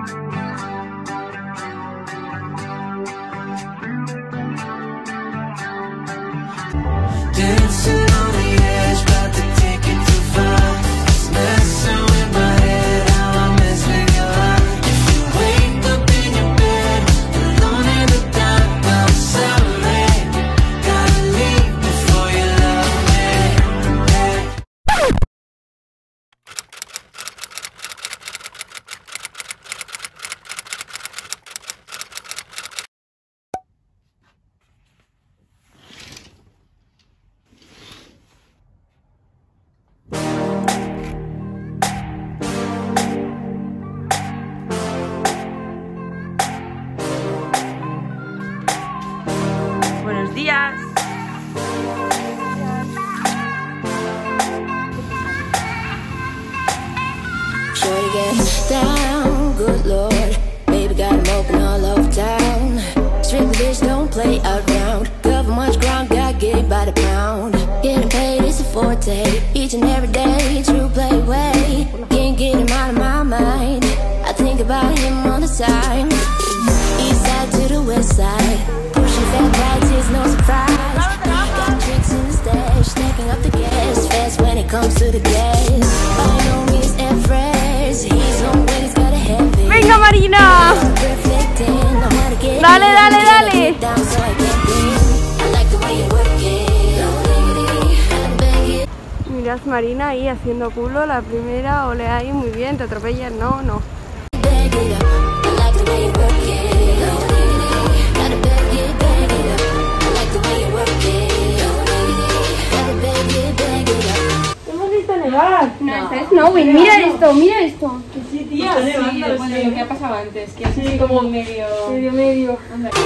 Buenos días. Shorty get down, good lord. Baby got him open all over town. Strictly bitch, don't play around. Cover much ground, got get it by the pound. Getting paid is a forte, each and every day. True play way, can't get him out of my mind. I think about him on the side. East side to the west side. Pushing fat rights is no surprise. Got tricks in the stash, stacking up the gas. Fast when it comes to the gas. By no means average. He's on when he's got a heavy. Venga, Marina. Dale, dale, dale. Mirad, Marina ahí haciendo culo, la primera, ole ahí, muy bien, te atropellas, no, no. Hemos visto nevar. No, está snowing, mira esto, mira esto. Sí, tía, sí, ¿Qué ha pasado antes? Que es así como medio... medio.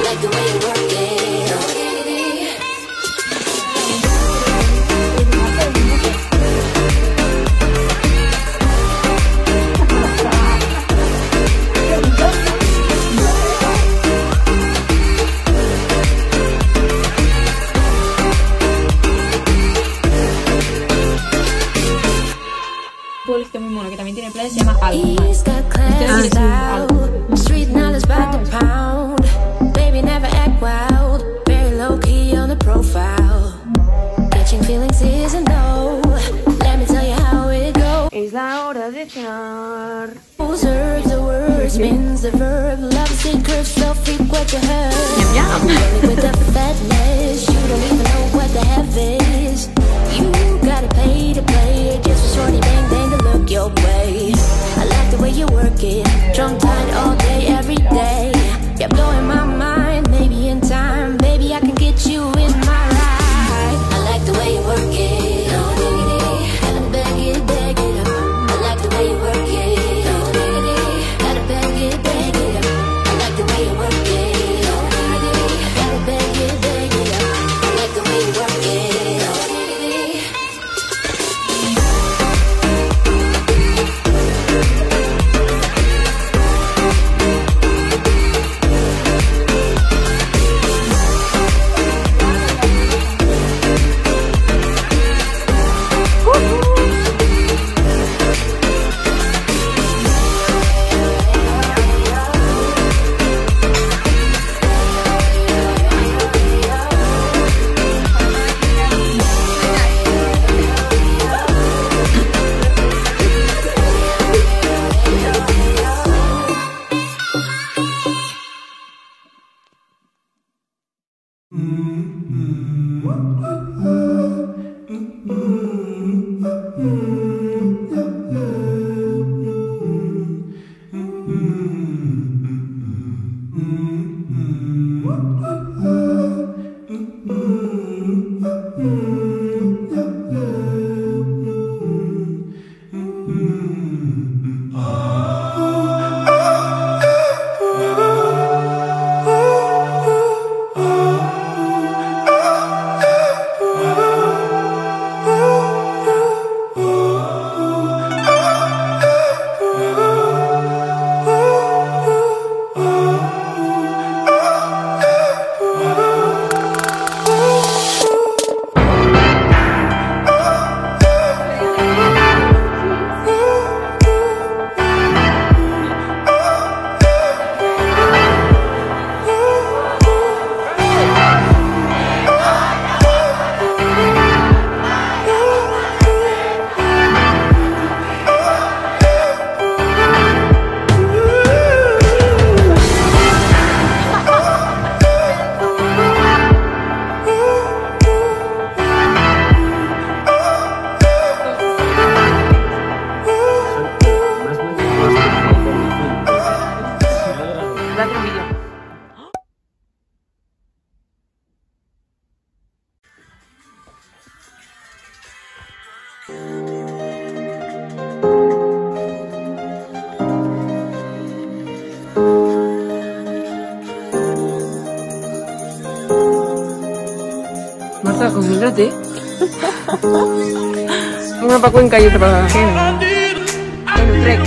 Pueblito muy mono que también tiene playa, se llama Alma. He's got class out, street knowledge by the pound. Baby never act wild, very low key on the profile. Catching feelings is a no. Let me tell you how it goes. Es la hora de cenar. Observe the word, spins the verb. Love secrets, so frequent to her. Really with the fatness, you don't even know what the F is. You gotta pay to play it, just for shorty bang bang to look your way. I like the way you work it, drunk tight all day, every day. You're blowing my mind, maybe in time, baby I can get you in my ride. I like the way you work it, oh diggity, gotta bag it up. I like the way you work it, oh diggity, gotta bag it up. I like the way you work it, oh diggity, gotta bag it up. I like the way you work it, oh diggity. Paca, concéntrate. Uno para Cuenca y otro para Trek.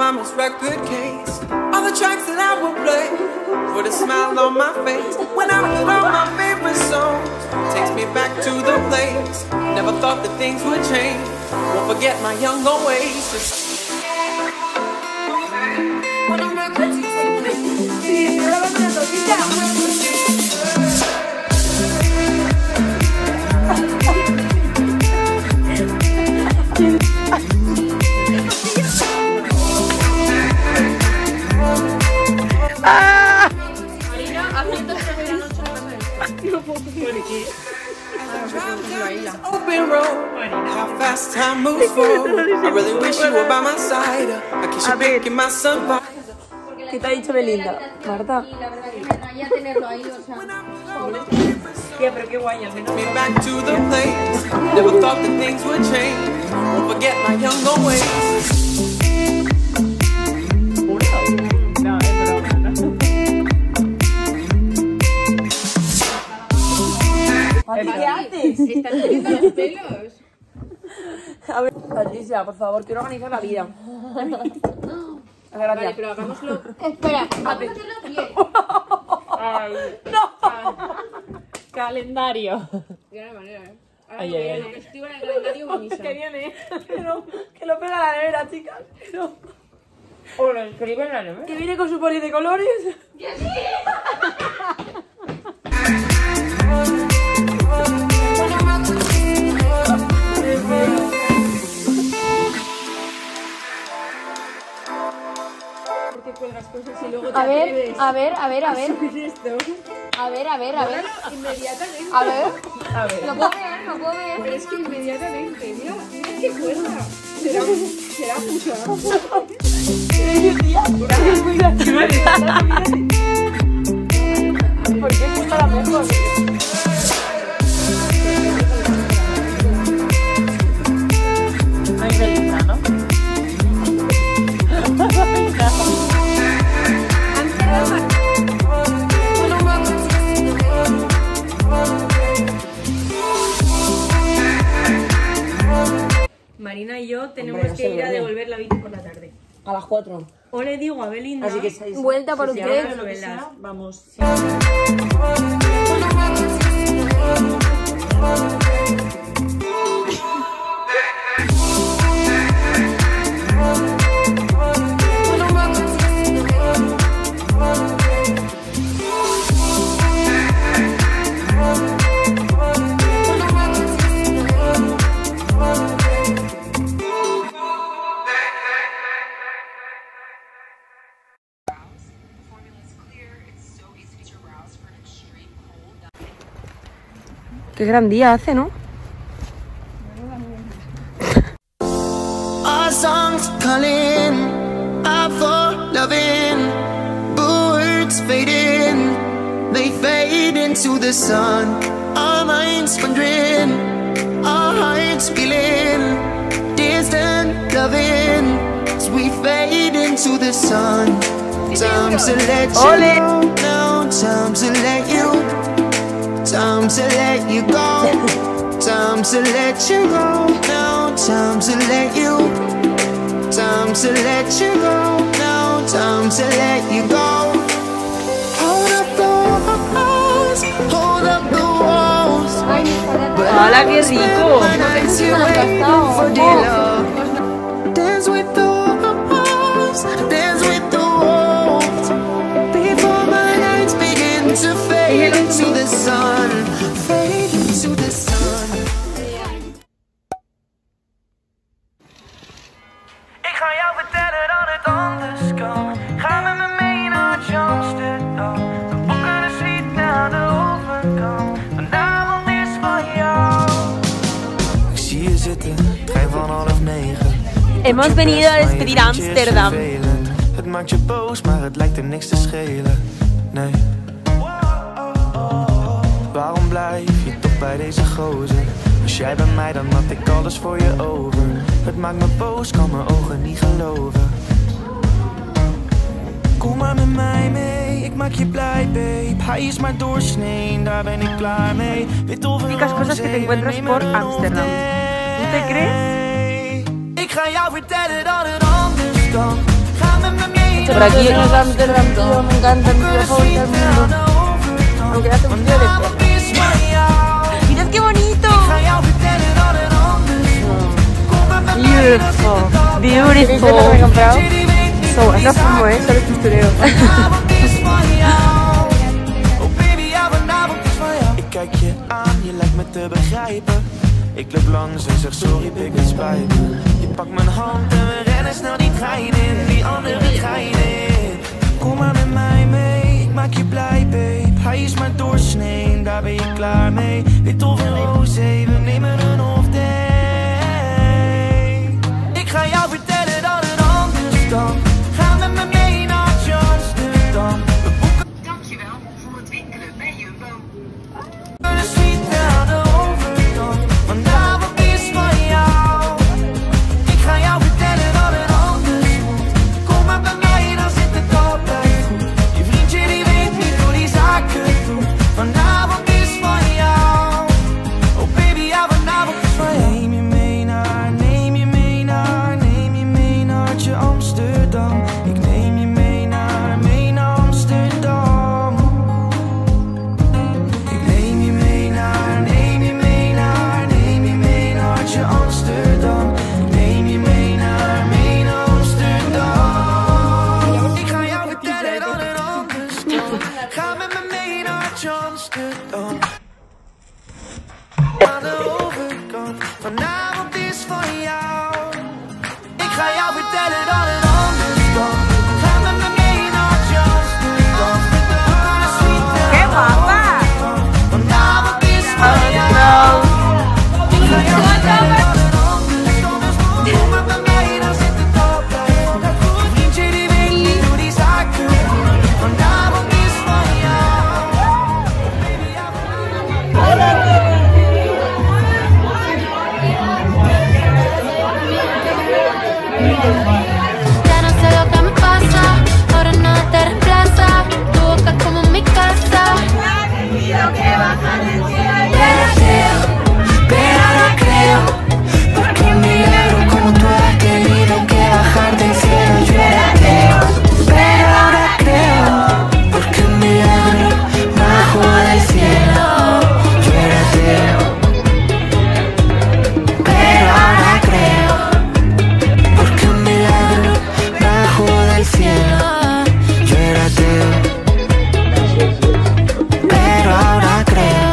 mama's record case. All the tracks that I will play with a smile on my face. When I put on my favorite songs, takes me back to the place. Never thought that things would change. Won't forget my young oasis. Open road, how fast time moves forward. I really wish you were by my side. I keep you making my sun. ¿Qué te ha dicho Belinda? Marta. Y la verdad que me traía tenerlo ahí, o sea. Tía, pero qué guay, al menos. Me back to the place. Never thought that things would change. Won't forget my young ways. ¿Qué haces? Están saliendo los pelos. A ver, Patricia, por favor, quiero organizar la vida. Gracias. Vale, pero hagámoslo. Espera, hagámoslo bien. Ay, no. Calendario. De alguna manera, ¿eh? Ahora Ay, lo ay, ay. que escriba en el calendario va a misa. Que viene. Que lo pega a la nevera, chicas. No. O lo escribe en la nevera. Que viene con su poli de colores. A ver. A ver. A ver. Inmediatamente. A ver. A ver. Lo puedo ver. Pero es que inmediatamente. Mira qué fuerza. Será mucho. ¿Por qué puta la mejor? No hay Belinda, ¿no? Marina y yo tenemos que ir a devolver la bici por la tarde. A las 4. O le digo a Belinda. Así que Vuelta por si usted. ahora lo verás. Vamos. Sí. Qué gran día hace, ¿no? Our songs calling out for loving. Birds fading, they fade into the sun. Our minds wandering, our hearts feeling distant loving as we fade into the sun. Time to let you go now, time to let you. Time to let you go. Time to let you go now. Time to let you. Time to let you go now. Time to let you go. Hold up the walls. Hold up the walls. ¡Hala, qué rico! Dance with the walls. Dance with the walls. Before my nights begin to fade into the sun. Fade into the sun. Ik ga jou vertellen dat het anders kan. Ga met me mee naar Amsterdam. De boeken de suite naar de overkant. Vanavond is van jou. Ik zie je zitten, trein van 8:30. Hemos venido a despedir a Amsterdam. Het maakt je boos, maar het lijkt er niks te schelen. Nee. Waarom blijf je toch bij deze gozer? Was jij bij mij, dan had ik alles voor je over. Het maakt me boos, kan mijn ogen niet geloven. Kom maar met mij mee, ik maak je blij, babe. Hij is maar doorsnee, daar ben ik klaar mee. Típicas cosas que te encuentras por Amsterdam. ¿No te crees? Ik ga jou vertellen dat het anders kan. Por aquí en Amsterdam, tío, me encanta, mi ciudad favorita del mundo. Aunque hace un frío de perro. ¡Mirad qué bonito! Beautiful, beautiful. ¿Qué me he comprado? No fumo, solo postureo. Ik kijk je aan, je lijkt me te begrijpen. Ik loop langs en zeg sorry, pik, het spijt me. Je pakt mijn hand en we rennen snel die trein in, die andere trein in. Kom maar met mij mee, ik maak je blij, babe. Hij is maar doorsnee, daar ben je klaar mee. Wit of een roze, we nemen een off day. Ik ga jou vertellen dat het anders dan. Ga met me mee naar Amsterdam. Dankjewel voor het winkelen bij Jumbo. De suite aan de overkant, vanavond is van jou. Ik ga jou vertellen dat het anders moet. Kom maar bij mij, dan zit het altijd goed. Je vriendje die weet niet hoe die zaken doet. Vanavond is van jou. Oh baby, ja, vanavond is van jou. Neem je mee naar, neem je mee naar, neem je mee naar Amsterdam. Ik neem je mee naar Amsterdam. Ik neem je mee naar, neem je mee naar, neem je mee naar Amsterdam. Ik neem je mee naar Amsterdam. Ik ga jou vertellen dat het anders kan. Ga met me mee naar Amsterdam. Aan de overkant, vanavond is van jou. Ik ga jou vertellen dat het anders kan. Ga met me mee naar Amsterdam. ¡Qué guapa! Vanavond is van jou. Ik ga jou vertellen dat het anders kan. Kom maar bij mij, dan zit het altijd goed. Een vriendje die weet niet hoe die zaken doen. Vanavond is van jou. Baby, ja, Ya no sé lo que me pasa, ahora nada te reemplaza. Tu boca es como mi casa. pero ahora creo, porque un milagro como tú has tenido que bajar del cielo. Yo era ateo, pero ahora creo, porque un milagro bajó del cielo. Yo era ateo, pero ahora creo, porque un milagro bajó del cielo. Yo era ateo, pero ahora creo.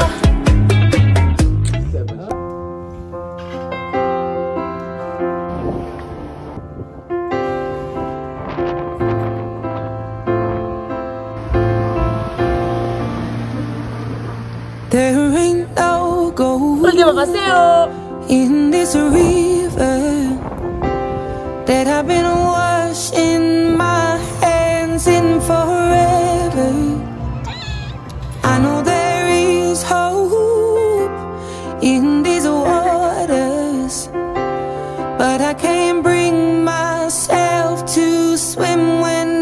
There ain't no gold Último paseo. in this river that I've been washing my hands in forever. I know there is hope in these waters, but I can't bring myself to swim when